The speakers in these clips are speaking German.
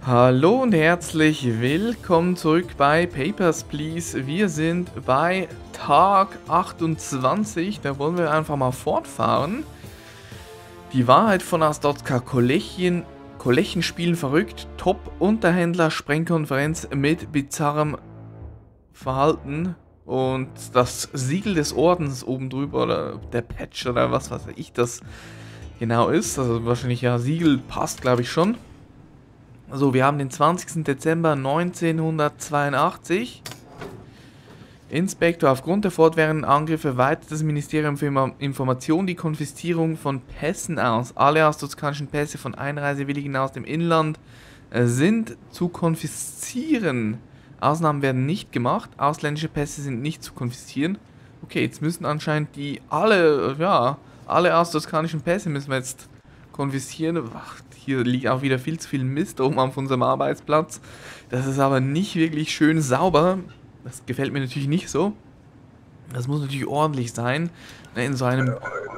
Hallo und herzlich willkommen zurück bei Papers, Please. Wir sind bei Tag 28, da wollen wir einfach mal fortfahren. Die Wahrheit von Astotka, Kolechen spielen verrückt, Top-Unterhändler, Sprengkonferenz mit bizarrem Verhalten und das Siegel des Ordens oben drüber oder der Patch oder was weiß ich das genau ist. Also wahrscheinlich ja, Siegel passt glaube ich schon. So, wir haben den 20. Dezember 1982. Inspektor, aufgrund der fortwährenden Angriffe weitet das Ministerium für Information die Konfiszierung von Pässen aus. Alle astoskanischen Pässe von Einreisewilligen aus dem Inland sind zu konfiszieren. Ausnahmen werden nicht gemacht. Ausländische Pässe sind nicht zu konfiszieren. Okay, jetzt müssen anscheinend alle astoskanischen Pässe müssen wir jetzt konfiszieren. Ach, hier liegt auch wieder viel zu viel Mist oben auf unserem Arbeitsplatz. Das ist aber nicht wirklich schön sauber. Das gefällt mir natürlich nicht so. Das muss natürlich ordentlich sein. In so einem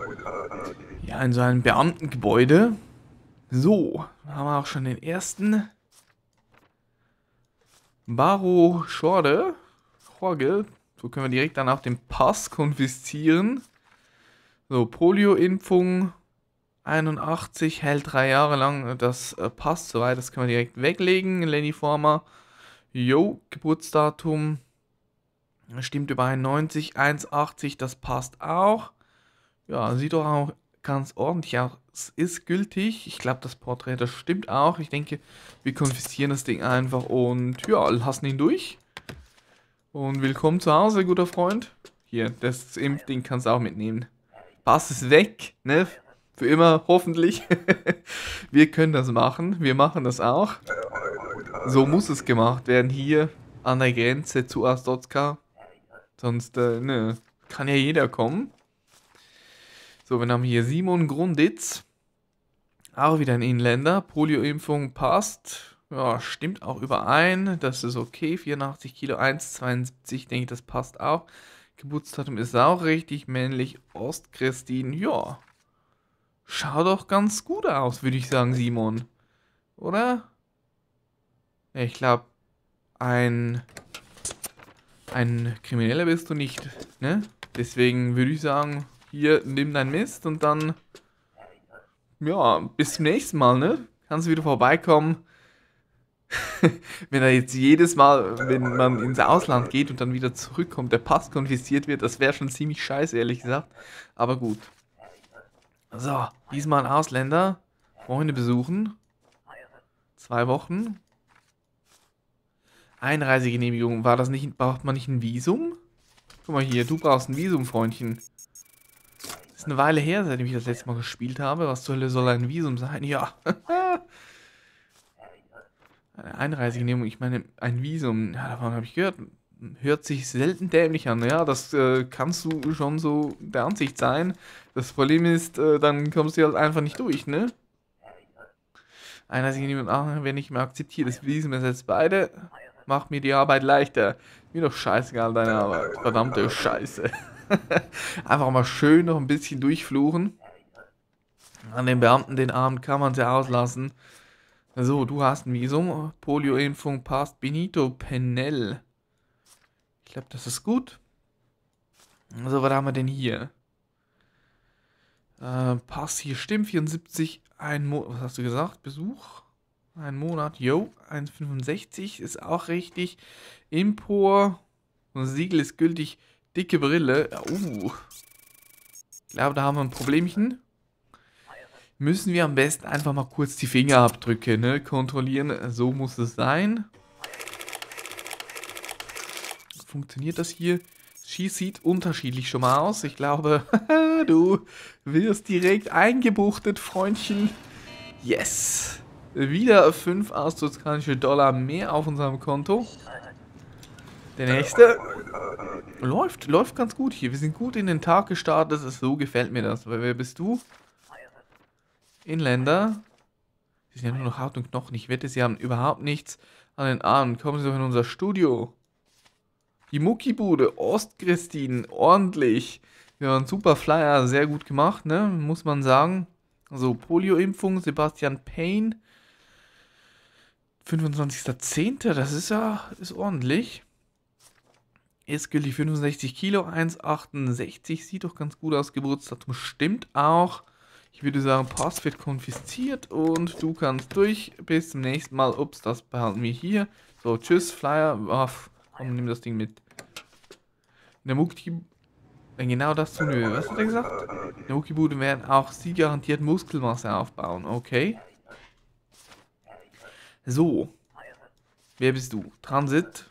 Beamtengebäude. So, haben wir auch schon den ersten. Baro Jorge. So können wir direkt dann auch den Pass konfiszieren. So, Polio-Impfung 81, hält 3 Jahre lang. Das passt soweit. Das können wir direkt weglegen. Lenny Former. Jo, Geburtsdatum. Stimmt überein 90, 1,80, das passt auch. Ja, sieht doch auch ganz ordentlich aus. Ist gültig. Ich glaube, das Porträt, das stimmt auch. Ich denke, wir konfiszieren das Ding einfach und ja, lassen ihn durch. Und willkommen zu Hause, guter Freund. Hier, das Impfding kannst du auch mitnehmen. Pass ist weg, ne? Für immer, hoffentlich. Wir können das machen. Wir machen das auch. So muss es gemacht werden hier an der Grenze zu Astotka. Sonst, ne, kann ja jeder kommen. So, wir haben hier Simon Grunditz. Auch wieder ein Inländer. Polioimpfung passt. Ja, stimmt auch überein. Das ist okay. 84 Kilo, 1,72. Denke ich, das passt auch. Geburtsdatum ist auch richtig. Männlich. Ostchristin. Ja. Schaut doch ganz gut aus, würde ich sagen, Simon. Oder? Ja, ich glaube, ein Krimineller bist du nicht, ne? Deswegen würde ich sagen, hier, nimm dein Mist und dann, ja, bis zum nächsten Mal, ne? Kannst du wieder vorbeikommen. Wenn er jetzt jedes Mal, wenn man ins Ausland geht und dann wieder zurückkommt, der Pass konfisziert wird, das wäre schon ziemlich scheiße, ehrlich gesagt. Aber gut. So, diesmal ein Ausländer. Freunde besuchen. 2 Wochen. Einreisegenehmigung, braucht man nicht ein Visum? Guck mal hier, du brauchst ein Visum, Freundchen. Das ist eine Weile her, seitdem ich das letzte Mal gespielt habe. Was zur Hölle soll ein Visum sein? Ja. Eine Einreisegenehmigung, ich meine, ein Visum, ja, davon habe ich gehört. Hört sich selten dämlich an. Ja, das kannst du schon so der Ansicht sein. Das Problem ist, dann kommst du halt einfach nicht durch, ne? Einreisegenehmigung, wenn ich mehr akzeptiere, das Visum ersetzt beide. Macht mir die Arbeit leichter. Mir doch scheißegal, deine Arbeit. Verdammte Scheiße. Einfach mal schön noch ein bisschen durchfluchen. An den Beamten, den Abend kann man sie auslassen. So, du hast ein Visum. Polioimpfung passt. Benito Penel. Ich glaube, das ist gut. So, was haben wir denn hier? Pass hier stimmt. 74. Was hast du gesagt? Besuch? Ein Monat, jo, 1,65 ist auch richtig. Impor, Siegel ist gültig, dicke Brille. Ich glaube, da haben wir ein Problemchen. Müssen wir am besten einfach mal kurz die Fingerabdrücke, ne, kontrollieren. So muss es sein. Funktioniert das hier? Sie sieht unterschiedlich schon mal aus. Ich glaube, du wirst direkt eingebuchtet, Freundchen. Yes! Wieder 5 australische Dollar mehr auf unserem Konto. Der nächste läuft ganz gut hier. Wir sind gut in den Tag gestartet. So gefällt mir das. Wer bist du? Inländer. Sie sind ja nur noch Haut und Knochen. Ich wette, sie haben überhaupt nichts an den Armen. Kommen Sie doch in unser Studio. Die Muckibude. Ostchristin. Ordentlich. Ja, ein super Flyer. Sehr gut gemacht, ne? Muss man sagen. Also Polioimpfung. Sebastian Payne. 25.10., das ist ja, ist ordentlich. Ist gültig 65 Kilo, 1,68, sieht doch ganz gut aus, Geburtsdatum stimmt auch. Ich würde sagen, Pass wird konfisziert und du kannst durch. Bis zum nächsten Mal. Ups, das behalten wir hier. So, tschüss, Flyer. Ach, komm, nimm das Ding mit. In der Mucki... Genau das tun wir. Was hat er gesagt? In der Muckibude werden auch sie garantiert Muskelmasse aufbauen. Okay. So. Wer bist du? Transit.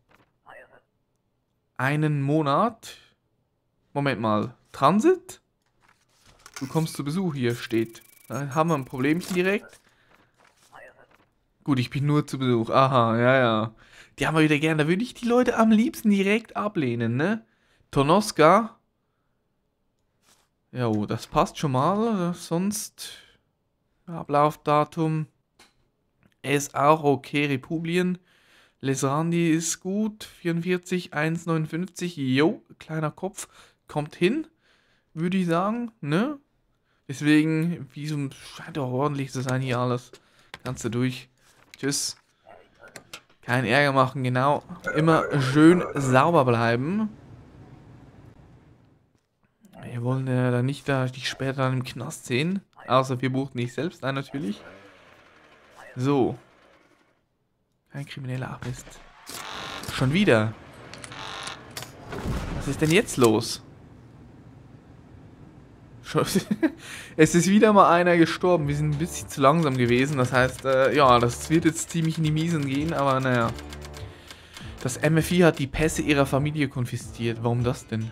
Einen Monat. Moment mal. Transit? Du kommst zu Besuch hier, steht. Dann haben wir ein Problemchen direkt. Gut, ich bin nur zu Besuch. Aha, ja, ja. Die haben wir wieder gern. Da würde ich die Leute am liebsten direkt ablehnen, ne? Tonoska. Ja, oh, das passt schon mal. Sonst Ablaufdatum ist auch okay. Republien. Lesrandi ist gut. 44, 1,59. Jo, kleiner Kopf. Kommt hin, würde ich sagen, ne? Deswegen, Visum scheint doch ordentlich zu sein hier alles. Kannst du durch. Tschüss. Kein Ärger machen, genau. Immer schön sauber bleiben. Wir wollen ja dann nicht dich später dann im Knast sehen. Außer wir buchen dich selbst ein, natürlich. So. Kein krimineller Abriss. Schon wieder. Was ist denn jetzt los? Es ist wieder mal einer gestorben. Wir sind ein bisschen zu langsam gewesen. Das heißt, ja, das wird jetzt ziemlich in die Miesen gehen. Aber naja. Das MFI hat die Pässe ihrer Familie konfisziert. Warum das denn?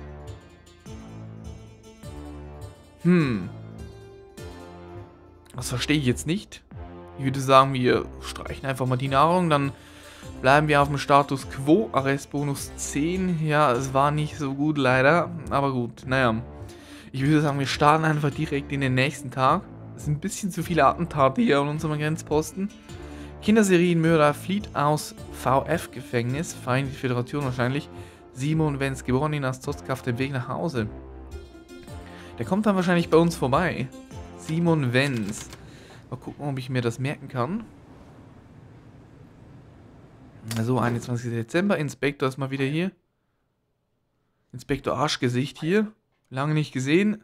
Das verstehe ich jetzt nicht. Ich würde sagen, wir streichen einfach mal die Nahrung. Dann bleiben wir auf dem Status Quo. Arrestbonus 10. Ja, es war nicht so gut leider. Aber gut, naja. Ich würde sagen, wir starten einfach direkt in den nächsten Tag. Es sind ein bisschen zu viele Attentate hier an unserem Grenzposten. Kinderserienmörder flieht aus VF-Gefängnis, Vereinigte Föderation wahrscheinlich. Simon Wenz, geboren in Astotska, auf dem Weg nach Hause. Der kommt dann wahrscheinlich bei uns vorbei. Simon Wenz. Mal gucken, ob ich mir das merken kann. So, 21. Dezember. Inspektor ist mal wieder hier. Inspektor Arschgesicht hier. Lange nicht gesehen.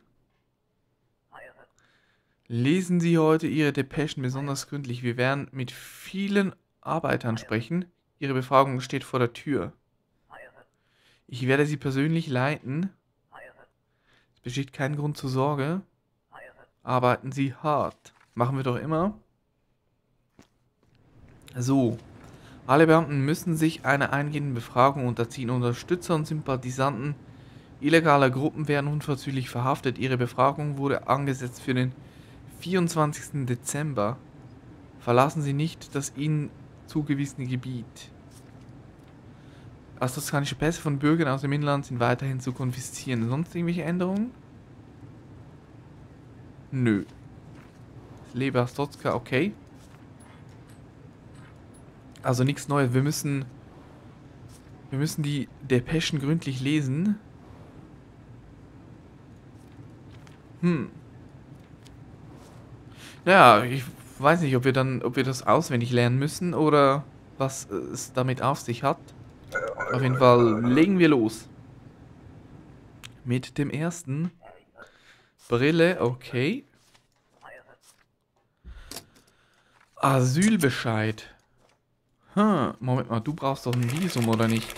Lesen Sie heute Ihre Depeschen besonders gründlich. Wir werden mit vielen Arbeitern sprechen. Ihre Befragung steht vor der Tür. Ich werde Sie persönlich leiten. Es besteht kein Grund zur Sorge. Arbeiten Sie hart. Machen wir doch immer. So. Alle Beamten müssen sich einer eingehenden Befragung unterziehen. Unterstützer und Sympathisanten illegaler Gruppen werden unverzüglich verhaftet. Ihre Befragung wurde angesetzt für den 24. Dezember. Verlassen Sie nicht das Ihnen zugewiesene Gebiet. Astoskanische Pässe von Bürgern aus dem Inland sind weiterhin zu konfiszieren. Sonst irgendwelche Änderungen? Nö. Lebe Astotska, okay. Also nichts Neues. Wir müssen die Depeschen gründlich lesen. Naja, ich weiß nicht, ob wir das auswendig lernen müssen oder was es damit auf sich hat. Auf jeden Fall legen wir los. Mit dem ersten. Brille, okay. Asylbescheid. Moment mal, du brauchst doch ein Visum, oder nicht?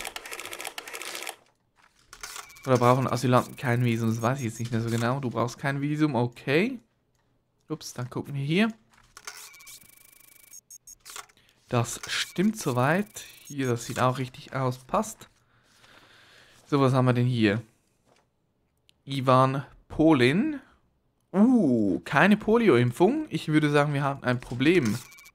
Oder brauchen Asylanten kein Visum? Das weiß ich jetzt nicht mehr so genau. Du brauchst kein Visum, okay. Ups, dann gucken wir hier. Das stimmt soweit. Hier, das sieht auch richtig aus. Passt. So, was haben wir denn hier? Ivan Polin. Keine Polio-Impfung. Ich würde sagen, wir haben ein Problem.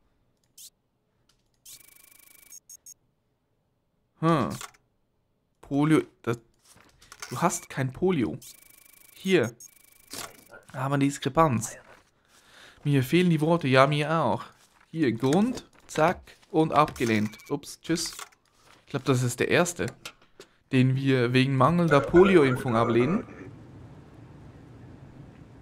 Polio. Du hast kein Polio. Hier. Da haben wir die Diskrepanz. Mir fehlen die Worte. Ja, mir auch. Hier, Grund. Zack. Und abgelehnt. Ups, tschüss. Ich glaube, das ist der erste, den wir wegen mangelnder Polio-Impfung ablehnen.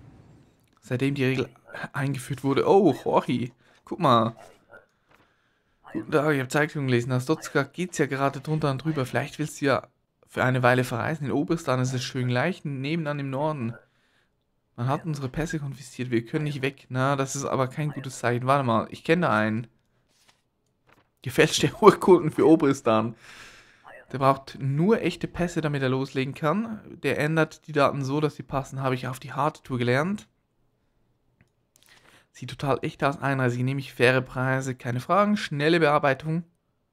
Seitdem die Regel eingeführt wurde. Oh, Jorge. Guck mal. Guten Tag, ich habe Zeitung gelesen. Aus Dotzka geht's ja gerade drunter und drüber. Vielleicht willst du ja für eine Weile verreisen. In Oberstan ist es schön gleich, nebenan im Norden. Man hat unsere Pässe konfisziert, wir können nicht weg. Na, das ist aber kein gutes Zeichen. Warte mal, ich kenne da einen. Gefälschte Urkunden für Oberstan. Der braucht nur echte Pässe, damit er loslegen kann. Der ändert die Daten so, dass sie passen. Habe ich auf die harte Tour gelernt. Sieht total echt aus. Einreise nehme ich faire Preise, keine Fragen. Schnelle Bearbeitung.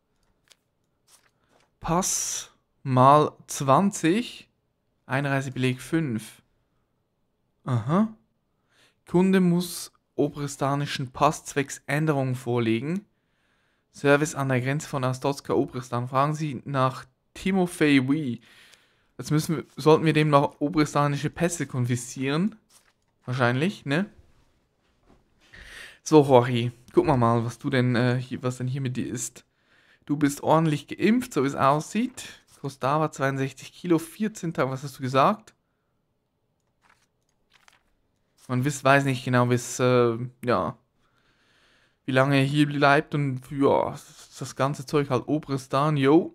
Pass mal 20. Einreisebeleg 5. Aha. Kunde muss obrestanischen Pass zwecks Änderung vorlegen. Service an der Grenze von Astotska Obrestan. Fragen Sie nach Timofey Wee. Jetzt sollten wir dem noch obrestanische Pässe konfiszieren. Wahrscheinlich, ne? So, Jorge, guck mal, was denn hier mit dir ist. Du bist ordentlich geimpft, so wie es aussieht. Kostava 62 Kilo, 14 Tage, was hast du gesagt? Man weiß nicht genau, ja, wie lange er hier bleibt und ja, das ganze Zeug halt Obrestan, yo.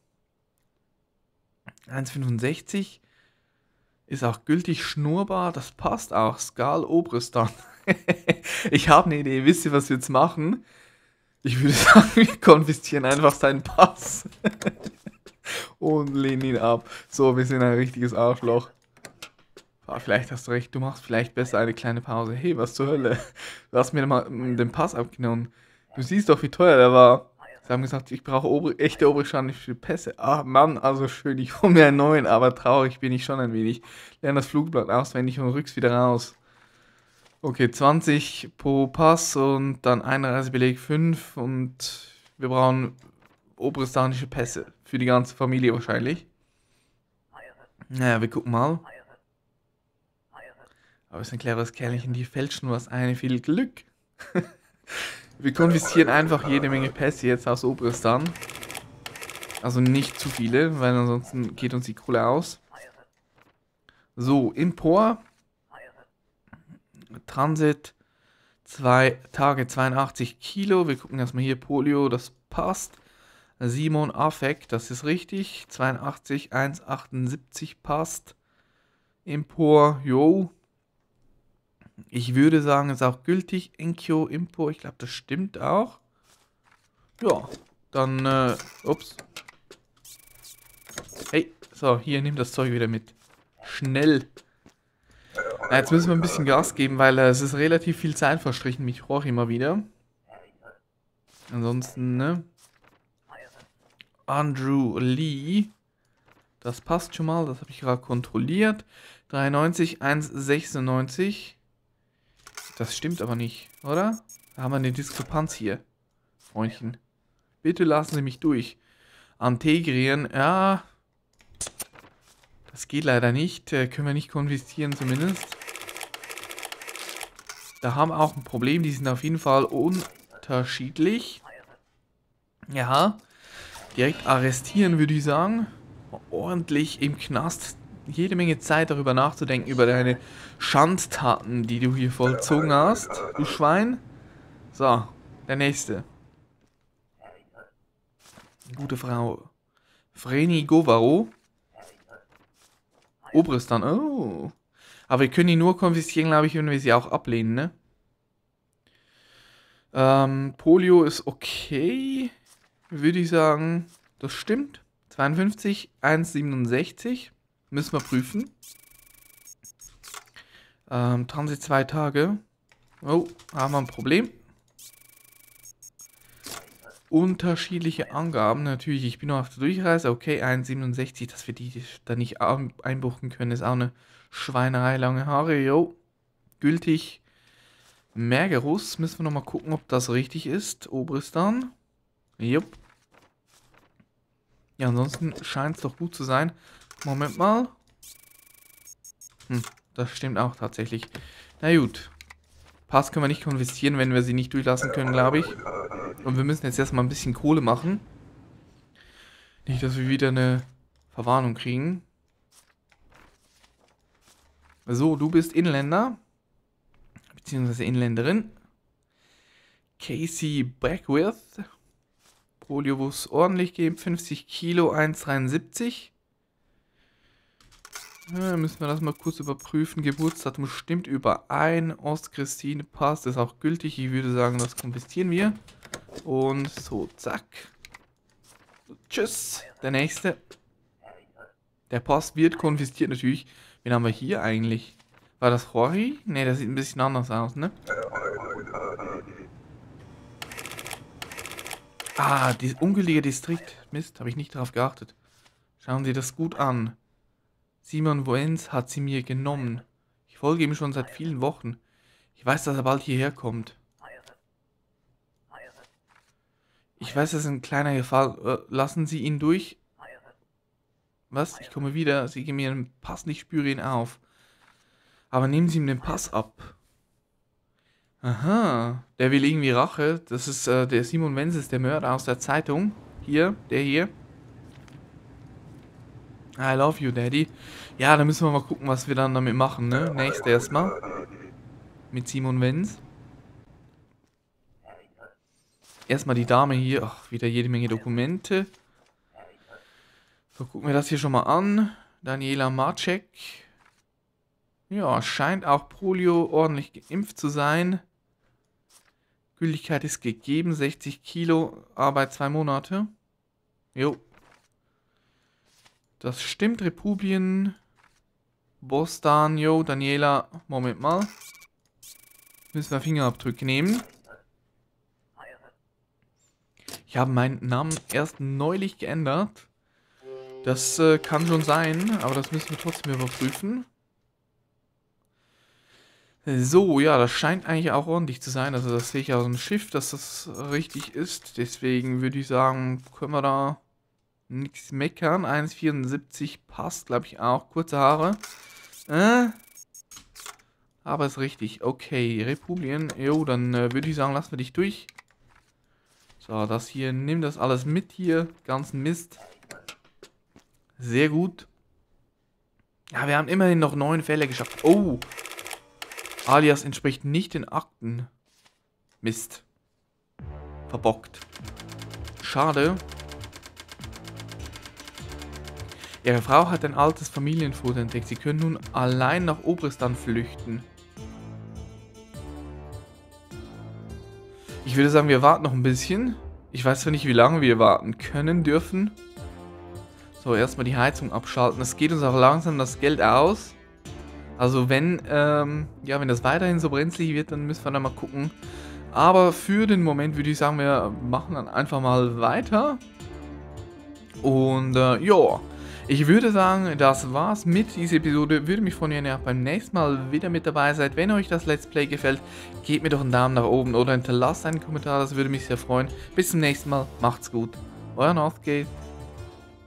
1,65 ist auch gültig, schnurbar, das passt auch. Skal Obrestan. Ich habe eine Idee, wisst ihr, was wir jetzt machen? Ich würde sagen, wir konfiszieren einfach seinen Pass. Und lehnen ihn ab. So, wir sind ein richtiges Arschloch. Ah, vielleicht hast du recht, du machst vielleicht besser eine kleine Pause. Hey, was zur Hölle? Du hast mir mal den Pass abgenommen. Du siehst doch, wie teuer der war. Sie haben gesagt, ich brauche echte oberstanische Pässe. Ah, Mann, also schön, ich hole mir einen neuen, aber traurig bin ich schon ein wenig. Lerne das Flugblatt auswendig und rück's wieder raus. Okay, 20 pro Pass und dann Einreisebeleg 5 und wir brauchen oberstanische Pässe. Für die ganze Familie wahrscheinlich. Naja, wir gucken mal. Aber es ist ein cleveres Kerlchen, die fälschen was ein. Viel Glück. Wir konfiszieren einfach jede Menge Pässe jetzt aus Oberstan. Also nicht zu viele, weil ansonsten geht uns die Kohle aus. So, Import. Transit. 2 Tage, 82 Kilo. Wir gucken erstmal hier, Polio, das passt. Simon Affekt, das ist richtig. 82, 1,78 passt. Import, jo. Ich würde sagen, ist auch gültig. Enkyo, Import, ich glaube, das stimmt auch. Ja, dann, ups. Hey, so, hier, nimm das Zeug wieder mit. Schnell. Ja, jetzt müssen wir ein bisschen Gas geben, weil es ist relativ viel Zeit verstrichen. Mich roch immer wieder. Ansonsten, ne? Andrew Lee. Das passt schon mal, das habe ich gerade kontrolliert. 93, 1,96. Das stimmt aber nicht, oder? Da haben wir eine Diskrepanz hier. Freundchen. Bitte lassen Sie mich durch. Antegrieren, ja. Das geht leider nicht. Können wir nicht konfiszieren zumindest. Da haben wir auch ein Problem. Die sind auf jeden Fall unterschiedlich. Ja. Direkt arrestieren, würde ich sagen. Ordentlich im Knast. Jede Menge Zeit darüber nachzudenken, über deine Schandtaten, die du hier vollzogen hast, du Schwein. So, der nächste. Gute Frau. Vreni Govaro. Obrestan, oh. Aber wir können die nur konfiszieren, glaube ich, wenn wir sie auch ablehnen, ne? Polio ist okay. Würde ich sagen, das stimmt. 52, 1,67. Müssen wir prüfen. Transit 2 Tage. Oh, haben wir ein Problem. Unterschiedliche Angaben. Natürlich, ich bin noch auf der Durchreise. Okay, 1,67. Dass wir die da nicht einbuchen können, ist auch eine Schweinerei. Lange Haare, jo. Gültig. Mergerus. Müssen wir nochmal gucken, ob das richtig ist. Obristan. Jupp. Ja, ansonsten scheint es doch gut zu sein. Moment mal. Das stimmt auch tatsächlich. Na gut. Pass können wir nicht konfiszieren, wenn wir sie nicht durchlassen können, glaube ich. Und wir müssen jetzt erstmal ein bisschen Kohle machen. Nicht, dass wir wieder eine Verwarnung kriegen. So, du bist Inländer. Beziehungsweise Inländerin. Casey Beckwith. Polio, wo es ordentlich geht. 50 Kilo, 1,73. Ja, müssen wir das mal kurz überprüfen. Geburtsdatum stimmt überein. Ost-Christine passt, ist auch gültig. Ich würde sagen, das konfiszieren wir. Und so, zack. Tschüss. Der nächste. Der Pass wird konfisziert natürlich. Wen haben wir hier eigentlich? War das Jorge? Ne, der sieht ein bisschen anders aus, ne? Ah, ungültiger Distrikt. Mist, habe ich nicht drauf geachtet. Schauen Sie das gut an. Simon Woens hat sie mir genommen. Ich folge ihm schon seit vielen Wochen. Ich weiß, dass er bald hierher kommt. Ich weiß, das ist ein kleiner Gefall. Lassen Sie ihn durch. Was? Ich komme wieder. Sie geben mir den Pass, ich spüre ihn auf. Aber nehmen Sie ihm den Pass ab. Aha. Der will irgendwie Rache. Das ist der Simon Wenzel, der Mörder aus der Zeitung. Hier, der hier. I love you, Daddy. Ja, da müssen wir mal gucken, was wir dann damit machen, ne? Nächstes erstmal. Mit Simon Wenz. Erstmal die Dame hier. Ach, wieder jede Menge Dokumente. So, gucken wir das hier schon mal an. Daniela Marcek. Ja, scheint auch Polio ordentlich geimpft zu sein. Gültigkeit ist gegeben. 60 Kilo, Arbeit 2 Monate. Jo. Das stimmt, Republien. Bostan, jo, Daniela. Moment mal. Müssen wir Fingerabdrücke nehmen. Ich habe meinen Namen erst neulich geändert. Das kann schon sein, aber das müssen wir trotzdem überprüfen. So, ja, das scheint eigentlich auch ordentlich zu sein. Also das sehe ich aus dem Schiff, dass das richtig ist. Deswegen würde ich sagen, können wir da nichts meckern. 1,74 passt, glaube ich, auch. Kurze Haare. Aber ist richtig. Okay, Republien. Jo, dann würde ich sagen, lassen wir dich durch. So, das hier, nimm das alles mit hier. Ganzen Mist. Sehr gut. Ja, wir haben immerhin noch 9 Fälle geschafft. Oh! Alias entspricht nicht den Akten. Mist. Verbockt. Schade. Ihre Frau hat ein altes Familienfoto entdeckt. Sie können nun allein nach Obristan flüchten. Ich würde sagen, wir warten noch ein bisschen. Ich weiß zwar nicht, wie lange wir warten können, dürfen. So, erstmal die Heizung abschalten. Es geht uns auch langsam das Geld aus. Also wenn, ja, wenn das weiterhin so brenzlig wird, dann müssen wir da mal gucken. Aber für den Moment würde ich sagen, wir machen dann einfach mal weiter. Und, ja. Ich würde sagen, das war's mit dieser Episode. Würde mich freuen, wenn ihr auch beim nächsten Mal wieder mit dabei seid. Wenn euch das Let's Play gefällt, gebt mir doch einen Daumen nach oben oder hinterlasst einen Kommentar. Das würde mich sehr freuen. Bis zum nächsten Mal. Macht's gut. Euer Northgate.